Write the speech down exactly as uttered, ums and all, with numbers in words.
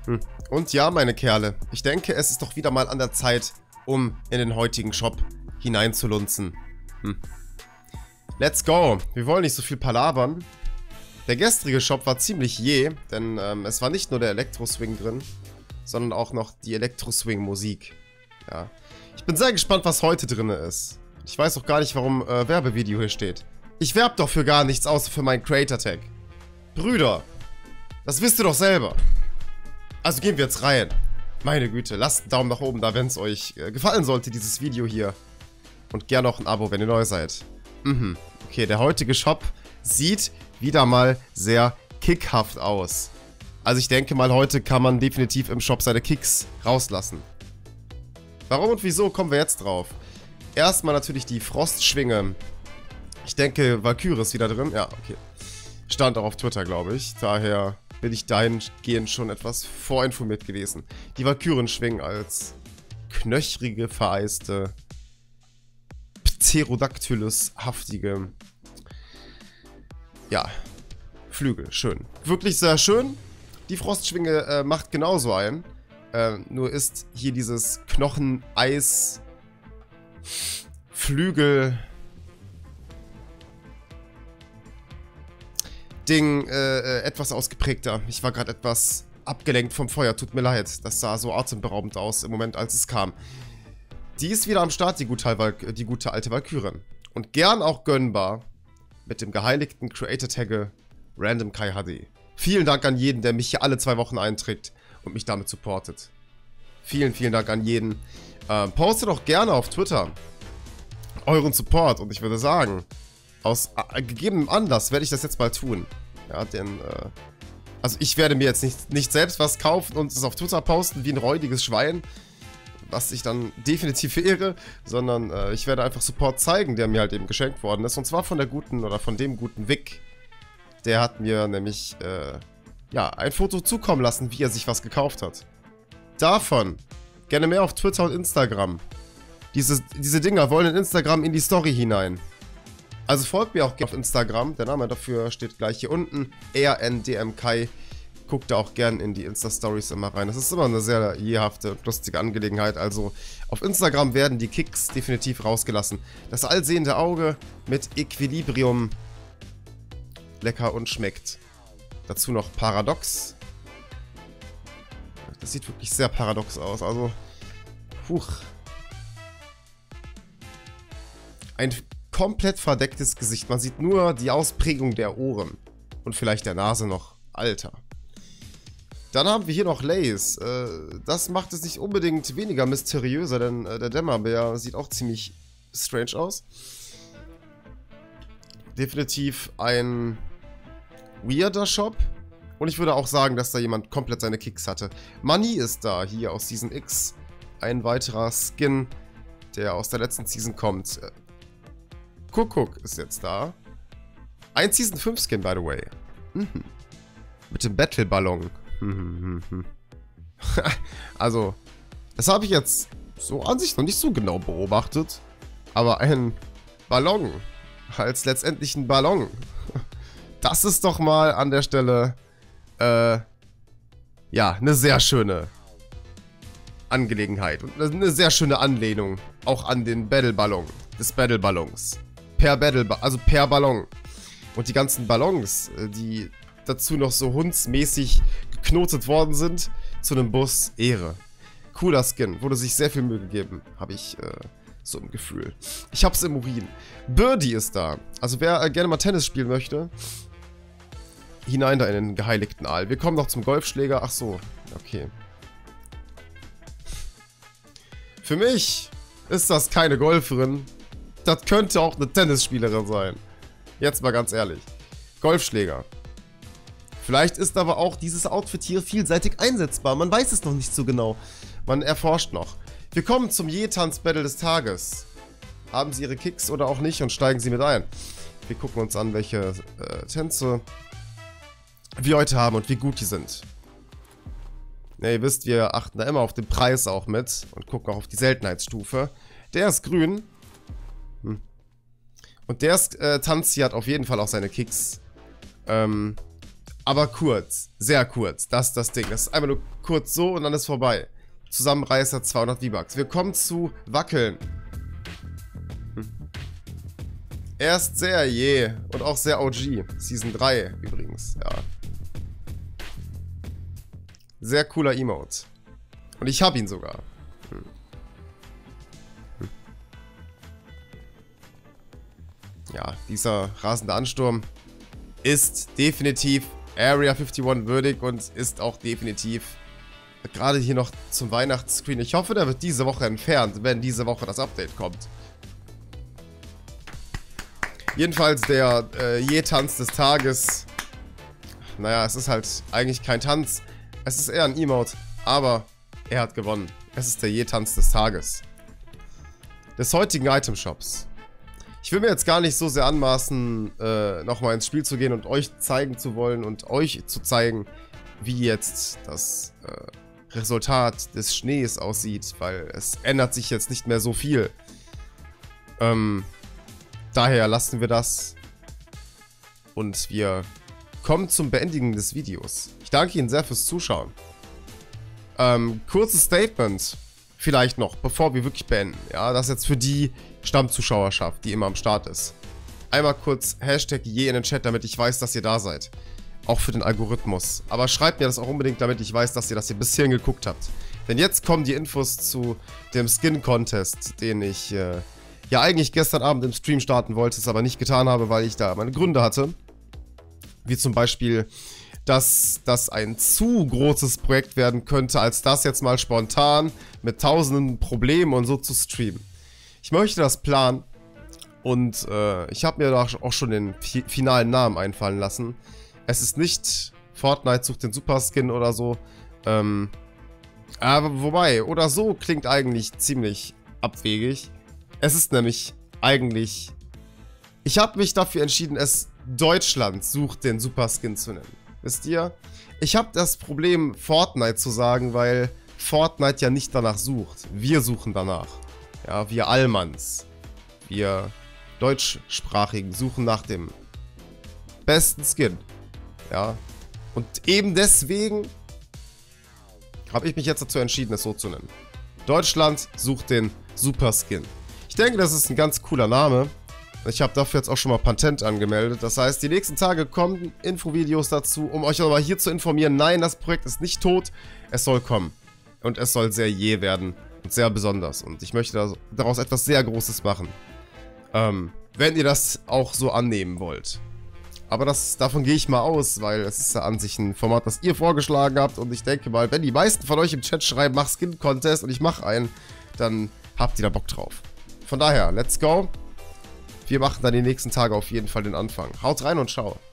Hm. Und ja, meine Kerle, ich denke, es ist doch wieder mal an der Zeit, um in den heutigen Shop hineinzulunzen. Hm. Let's go. Wir wollen nicht so viel palabern. Der gestrige Shop war ziemlich je, denn ähm, es war nicht nur der Elektro-Swing drin, sondern auch noch die Elektro-Swing-Musik. Ja. Ich bin sehr gespannt, was heute drin ist. Ich weiß auch gar nicht, warum äh, Werbevideo hier steht. Ich werb doch für gar nichts, außer für meinen Creator-Tag. Brüder, das wisst ihr doch selber. Also gehen wir jetzt rein. Meine Güte, lasst einen Daumen nach oben da, wenn es euch äh, gefallen sollte, dieses Video hier. Und gerne auch ein Abo, wenn ihr neu seid. Mhm. Okay, der heutige Shop sieht wieder mal sehr kickhaft aus. Also ich denke mal, heute kann man definitiv im Shop seine Kicks rauslassen. Warum und wieso, kommen wir jetzt drauf. Erstmal natürlich die Frostschwinge. Ich denke, Valkyrie ist wieder drin. Ja, okay. Stand auch auf Twitter, glaube ich. Daher bin ich dahingehend schon etwas vorinformiert gewesen. Die Valkyrien schwingen als knöchrige, vereiste, Pterodactylus-haftige, ja, Flügel. Schön. Wirklich sehr schön. Die Frostschwinge äh, macht genauso ein. Äh, nur ist hier dieses Knochen-Eis Flügel Ding äh, etwas ausgeprägter. Ich war gerade etwas abgelenkt vom Feuer. Tut mir leid. Das sah so atemberaubend aus im Moment, als es kam. Die ist wieder am Start, die gute, die gute alte Valkyrie. Und gern auch gönnbar mit dem geheiligten Creator-Tagge Random Kai H D. Vielen Dank an jeden, der mich hier alle zwei Wochen einträgt und mich damit supportet. Vielen, vielen Dank an jeden. Ähm, postet auch gerne auf Twitter euren Support. Und ich würde sagen, aus äh, gegebenem Anlass werde ich das jetzt mal tun. Ja, denn, äh, also ich werde mir jetzt nicht, nicht selbst was kaufen und es auf Twitter posten wie ein räudiges Schwein, was ich dann definitiv verehre, sondern äh, ich werde einfach Support zeigen, der mir halt eben geschenkt worden ist. Und zwar von der guten, oder von dem guten Vic. Der hat mir nämlich, äh, ja, ein Foto zukommen lassen, wie er sich was gekauft hat. Davon gerne mehr auf Twitter und Instagram. Diese, diese Dinger wollen in Instagram in die Story hinein. Also folgt mir auch gerne auf Instagram. Der Name dafür steht gleich hier unten. R N D M Kai. Guckt da auch gern in die Insta-Stories immer rein. Das ist immer eine sehr jehafte und lustige Angelegenheit. Also auf Instagram werden die Kicks definitiv rausgelassen. Das allsehende Auge mit Equilibrium. Lecker und schmeckt. Dazu noch Paradox. Das sieht wirklich sehr paradox aus. Also, huch. Ein komplett verdecktes Gesicht. Man sieht nur die Ausprägung der Ohren. Und vielleicht der Nase noch. Alter. Dann haben wir hier noch Lace. Äh, das macht es nicht unbedingt weniger mysteriöser, denn äh, der Dämmerbär sieht auch ziemlich strange aus. Definitiv ein weirder Shop. Und ich würde auch sagen, dass da jemand komplett seine Kicks hatte. Money ist da, hier aus Season X. Ein weiterer Skin, der aus der letzten Season kommt. Kuckuck ist jetzt da. Ein Season fünf Skin, by the way. Mhm. Mit dem Battle-Ballon. Also, das habe ich jetzt so an sich noch nicht so genau beobachtet. Aber ein Ballon als letztendlich ein Ballon. Das ist doch mal an der Stelle, äh, ja, eine sehr schöne Angelegenheit. Und eine sehr schöne Anlehnung auch an den Battle-Ballon des Battle-Ballons. Per Battle, also per Ballon. Und die ganzen Ballons, die dazu noch so hundsmäßig geknotet worden sind, zu einem Bus, Ehre. Cooler Skin, wurde sich sehr viel Mühe gegeben, habe ich, äh, so im Gefühl. Ich hab's im Urin. Birdie ist da. Also wer äh, gerne mal Tennis spielen möchte, hinein da in den geheiligten Aal. Wir kommen noch zum Golfschläger. Ach so, okay. Für mich ist das keine Golferin. Das könnte auch eine Tennisspielerin sein. Jetzt mal ganz ehrlich. Golfschläger. Vielleicht ist aber auch dieses Outfit hier vielseitig einsetzbar. Man weiß es noch nicht so genau. Man erforscht noch. Wir kommen zum Je-Tanz-Battle des Tages. Haben Sie Ihre Kicks oder auch nicht und steigen Sie mit ein. Wir gucken uns an, welche äh, Tänze wir heute haben und wie gut die sind. Ja, ihr wisst, wir achten da immer auf den Preis auch mit und gucken auch auf die Seltenheitsstufe. Der ist grün. Hm. Und der ist, äh, Tanz hier hat auf jeden Fall auch seine Kicks. Ähm, Aber kurz. Sehr kurz. Das ist das Ding. Das ist einfach nur kurz so und dann ist vorbei. Zusammenreißer zweihundert V-Bucks. Wir kommen zu Wackeln. Hm. Er ist sehr je und auch sehr O G. Season drei übrigens, ja. Sehr cooler Emote. Und ich hab ihn sogar. Hm. Hm. Ja, dieser rasende Ansturm ist definitiv Area einundfünfzig würdig und ist auch definitiv gerade hier noch zum Weihnachtsscreen. Ich hoffe, der wird diese Woche entfernt, wenn diese Woche das Update kommt. Jedenfalls der äh, Je-Tanz des Tages. Naja, es ist halt eigentlich kein Tanz. Es ist eher ein Emote, aber er hat gewonnen. Es ist der Je-Tanz des Tages. Des heutigen Item-Shops. Ich will mir jetzt gar nicht so sehr anmaßen, äh, nochmal ins Spiel zu gehen und euch zeigen zu wollen und euch zu zeigen, wie jetzt das äh, Resultat des Schnees aussieht, weil es ändert sich jetzt nicht mehr so viel. Ähm, daher lassen wir das und wir kommen zum Beendigen des Videos. Ich danke Ihnen sehr fürs Zuschauen. Ähm, kurzes Statement vielleicht noch, bevor wir wirklich beenden. Ja, das ist jetzt für die Stammzuschauerschaft, die immer am Start ist. Einmal kurz Hashtag je in den Chat, damit ich weiß, dass ihr da seid. Auch für den Algorithmus. Aber schreibt mir das auch unbedingt, damit ich weiß, dass ihr das hier bis hierhin geguckt habt. Denn jetzt kommen die Infos zu dem Skin-Contest, den ich äh, ja eigentlich gestern Abend im Stream starten wollte, es aber nicht getan habe, weil ich da meine Gründe hatte. Wie zum Beispiel, dass das ein zu großes Projekt werden könnte, als das jetzt mal spontan mit tausenden Problemen und so zu streamen. Ich möchte das planen und äh, ich habe mir da auch schon den fi finalen Namen einfallen lassen. Es ist nicht Fortnite sucht den Superskin oder so. Ähm, aber wobei, oder so klingt eigentlich ziemlich abwegig. Es ist nämlich eigentlich... Ich habe mich dafür entschieden, es Deutschland sucht den Superskin zu nennen. Wisst ihr? Ich habe das Problem, Fortnite zu sagen, weil Fortnite ja nicht danach sucht. Wir suchen danach. Ja, wir Allmanns. Wir Deutschsprachigen suchen nach dem besten Skin. Ja. Und eben deswegen habe ich mich jetzt dazu entschieden, es so zu nennen. Deutschland sucht den Superskin. Ich denke, das ist ein ganz cooler Name. Ich habe dafür jetzt auch schon mal Patent angemeldet. Das heißt, die nächsten Tage kommen Infovideos dazu, um euch nochmal hier zu informieren. Nein, das Projekt ist nicht tot. Es soll kommen. Und es soll sehr je werden. Und sehr besonders. Und ich möchte daraus etwas sehr Großes machen. Ähm, wenn ihr das auch so annehmen wollt. Aber das, davon gehe ich mal aus, weil es ist ja an sich ein Format, das ihr vorgeschlagen habt. Und ich denke mal, wenn die meisten von euch im Chat schreiben, mach Skin-Contest und ich mache einen, dann habt ihr da Bock drauf. Von daher, let's go. Wir machen dann die nächsten Tage auf jeden Fall den Anfang. Haut rein und ciao.